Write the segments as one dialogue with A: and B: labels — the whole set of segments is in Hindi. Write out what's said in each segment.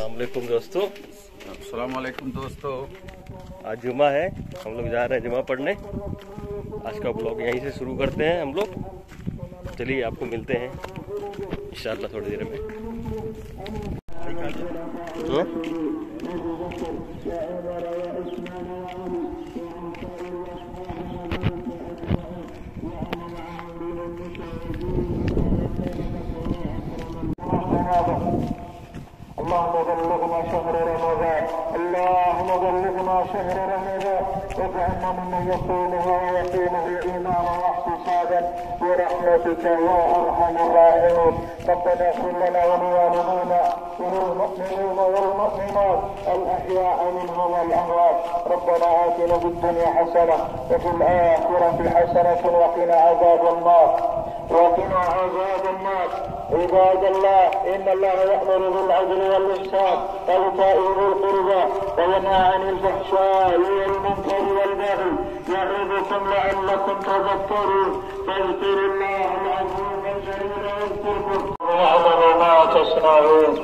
A: अस्सलामुअलैकुम दोस्तों।
B: अस्सलामुअलैकुम दोस्तों।
A: आज जुमा है, हम लोग जा रहे हैं जुमा पढ़ने। आज का ब्लॉग यहीं से शुरू करते हैं हम लोग। चलिए आपको मिलते हैं इंशाअल्लाह थोड़ी देर में।
C: اللهم بلغنا شهر رمضان، اللهم بلغنا شهر رمضان واجعلنا ممن يصومه ويقيمه ايمانا واحتسابا برحمتك يا ارحم الراحمين. ربنا اغفر لنا ولوالدينا وللمؤمنين والمؤمنات الاحياء منهم والاموات. ربنا اتنا في الدنيا حسنه وفي الاخره حسنه وقنا عذاب النار. عباد الله، إن الله يأمر بالعدل والإحسان وإيتاء ذي القربى وينهى عن الفحشاء والمنكر والبغي يعظكم لعلكم تذكرون. فاذكروا الله العظيم الجليل يذكركم ويعلم ما تصنعون.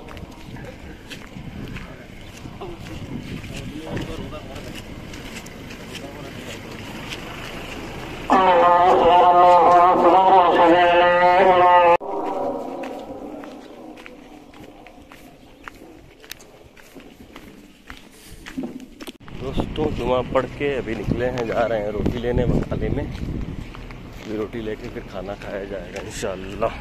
A: दोस्तों जुमा पढ़ के अभी निकले हैं, जा रहे हैं रोटी लेने बखाले में। अभी रोटी लेके फिर खाना खाया जाएगा इंशाअल्लाह।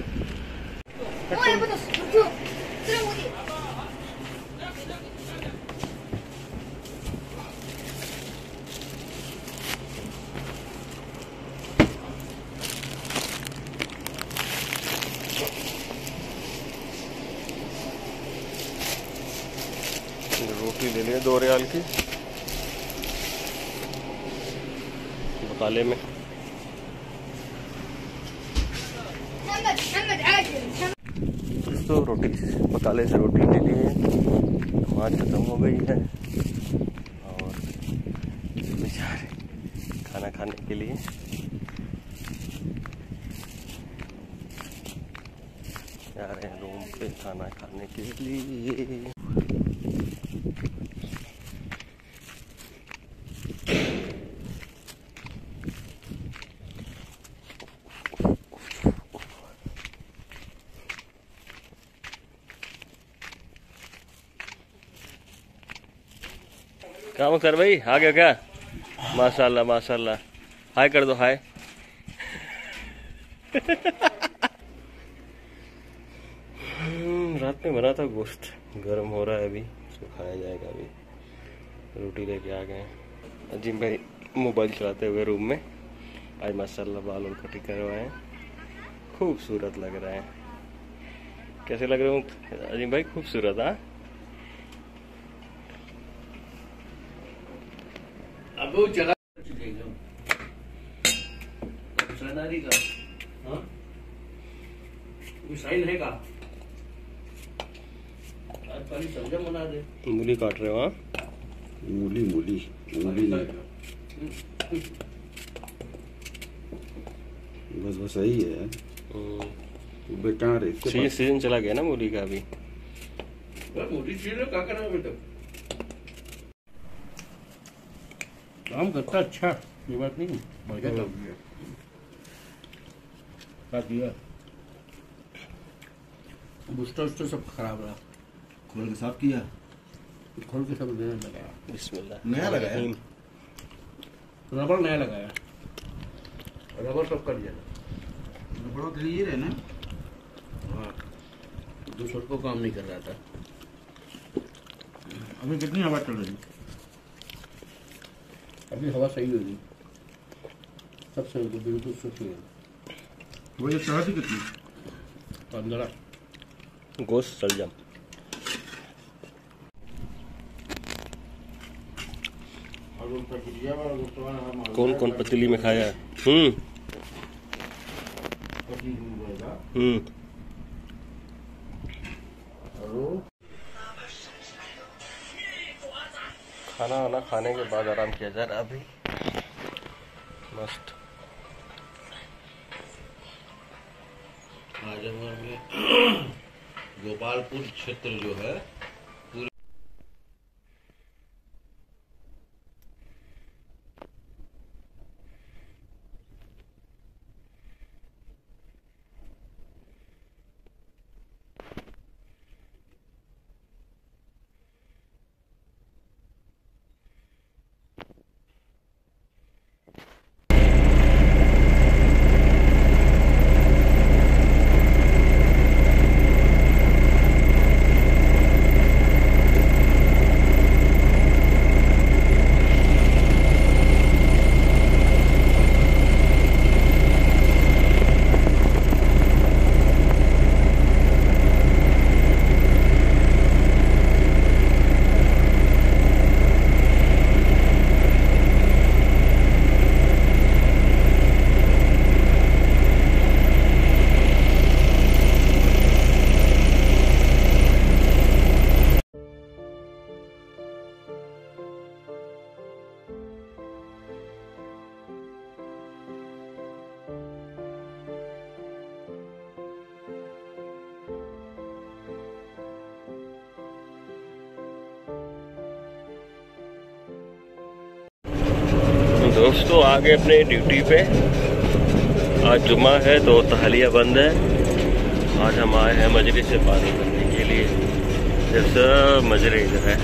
A: रोटी ले लिए 2 रियाल की बकाले में। दोस्तों रोटी बकाले से रोटी ले लिए, नमाज खत्म हो गई है और बेचारे खाना खाने के लिए जा रहे हैं रूम पे खाना खाने के लिए। क्या कर भाई, आ गया क्या? माशाल्लाह माशाल्लाह। हाय कर दो, हाय। रात में बना था गोश्त, गर्म हो रहा है अभी, इसको खाया जाएगा। अभी रोटी लेके आ गए। अजीम भाई मोबाइल चलाते हुए रूम में। आज माशाल्लाह बाल और कटिंग करवाए हैं, खूबसूरत लग रहे हैं। कैसे लग रहे हो अजीम भाई? खूबसूरत। हाँ
B: अब वो जगह का साइन है का आज पानी सब्जी बना दे।
A: मूली काट रहे हो? हाँ
B: मूली
D: बस सही है। बेकार है।
A: सीजन चला गया ना मूली का अभी।
B: मोटी चीज क्या करना बेटा, काम करता अच्छा, ये बात नहीं, बढ़िया काम किया। क्या किया? बुस्टर उस्टर सब खराब रहा,
D: खोल के साफ किया,
B: खोल के सब नया लगाया।
A: बिस्मिल्लाह।
D: नया लगाया,
B: रबर नया लगाया, रबर सब कर दिया।
D: रबड़ों के लिए ना।
B: हाँ, दूसरों को काम नहीं कर रहा था।
D: अभी कितनी हवा चल रही?
B: अभी हवा सही होगी, सब सही होगी, बिल्कुल सुखी है।
D: वो ये चढ़ा थी कितनी?
B: 15
A: गोश्त सलजम। कौन कौन पतीली में खाया है? खाना वाना खाने के बाद आराम किया जा रहा है अभी। मस्त।
E: आजमगढ़ में गोपालपुर क्षेत्र जो है
A: दोस्तों आ गए अपने ड्यूटी पे। आज जुम्मा है तो तहलिया बंद है। आज हम आए हैं मजरे से पानी भरने के लिए। इधर सब मजरे इधर है।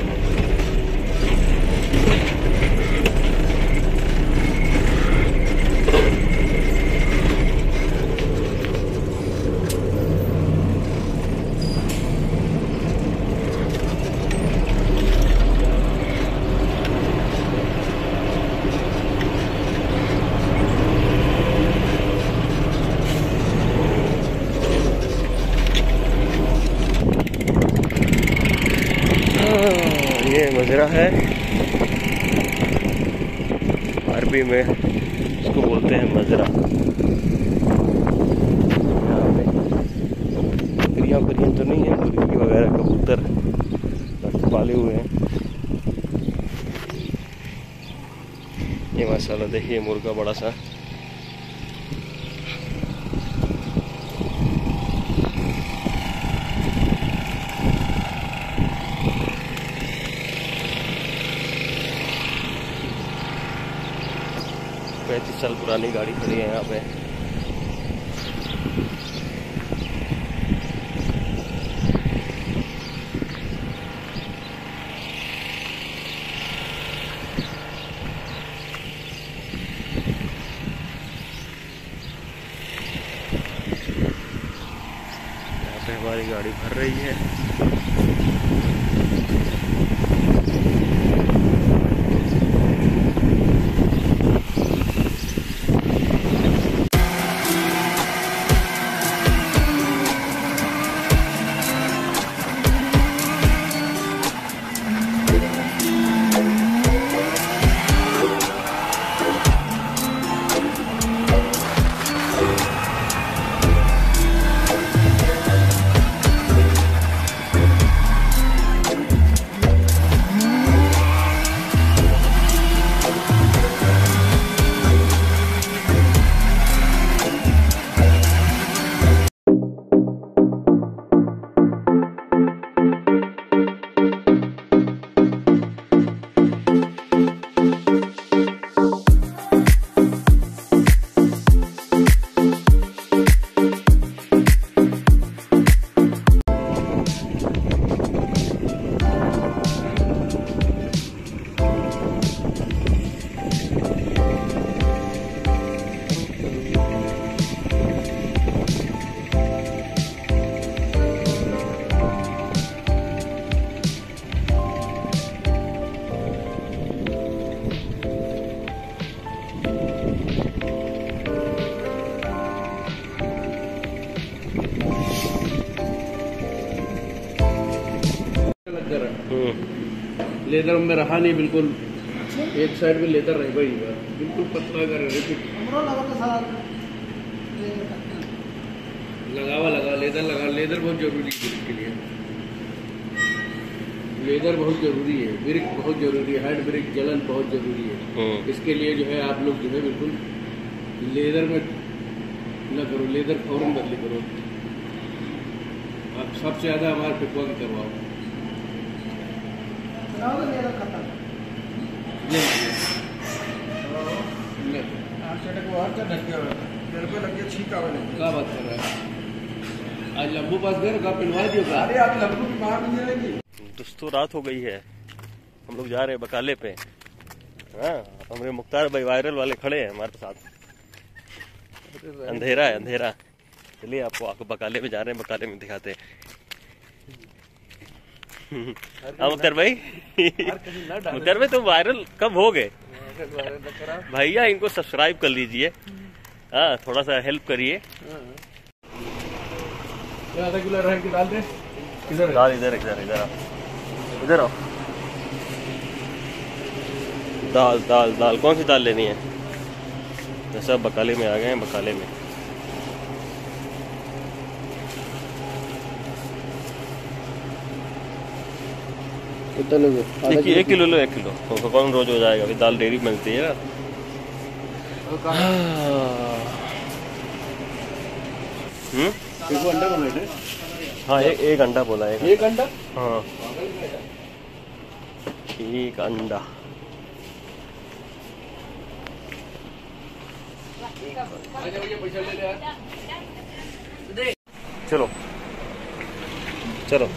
A: ये मजरा है, अरबी में इसको बोलते हैं मजरा। यहाँ पे बकरियाँ तो नहीं है, मुर्गी वगैरह कबूतर पाले हुए हैं। ये माशाल्लाह देखिए मुर्गा बड़ा सा। पैंतीस साल पुरानी गाड़ी खड़ी है यहाँ पे। यहाँ पे हमारी गाड़ी भर रही है।
B: लेदर में रहा नहीं बिल्कुल, एक साइड में लेदर रह गई बिल्कुल पतला कर लगा लेदर लगा। लेदर बहुत जरूरी है इसके लिए, लेदर बहुत जरूरी है, ब्रेक बहुत जरूरी है, हैंड ब्रेक जलन बहुत जरूरी है। इसके लिए जो है आप लोग जो है बिल्कुल लेदर में न करो, लेदर फौरन बदली करो। आप सबसे ज्यादा हमारे पिकवा की करवाओ। क्या बात कर रहा है? आज लंबू पास गए का पिलवा दियो। अरे आप लंबू की बात नहीं रहेगी।
A: दोस्तों रात हो गई है, हम लोग जा रहे हैं बकाले पे। हाँ, हमारे मुख्तार भाई वायरल वाले खड़े हैं हमारे साथ। अंधेरा है अंधेरा। चलिए आपको आके बकाले में जा रहे हैं, बकाले में दिखाते हैं। मुख्तार भाई, मुख्तार भाई तो वायरल कब हो गए? भैया इनको सब्सक्राइब कर लीजिए। हाँ, थोड़ा सा हेल्प करिए।
B: आधा किलो अरहर की दाल दे।
A: किधर दाल? इधर इधर इधर आओ, इधर आओ। दाल दाल दाल कौन सी दाल लेनी है? तो सब बकाले में आ गए हैं, बकाले में। देखिए 1 किलो लो, 1 किलो तो कौन रोज हो जाएगा? फिर दाल डेरी मिलती है ना।
B: अंडा को बैठे।
A: हाँ, एक अंडा बोला है।
B: एक अंडा?
A: हाँ, एक अंडा।
B: आजा भैया पैसा ले ले यार।
A: चलो चलो।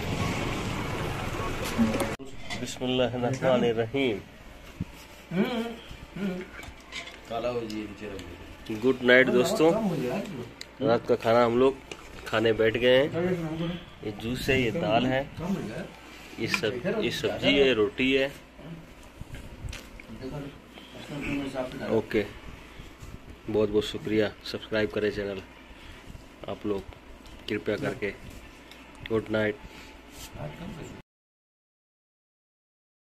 A: बिस्मिल्लाहिर्रहमानिर्रहीम।
B: काला हो जी बेचारा।
A: गुड नाइट दोस्तों। रात का खाना हम लोग खाने बैठ गए हैं। ये जूस है, ये दाल है, ये सब्जी है, रोटी है। ओके, बहुत बहुत शुक्रिया। सब्सक्राइब करें चैनल आप लोग कृपया करके। Good night.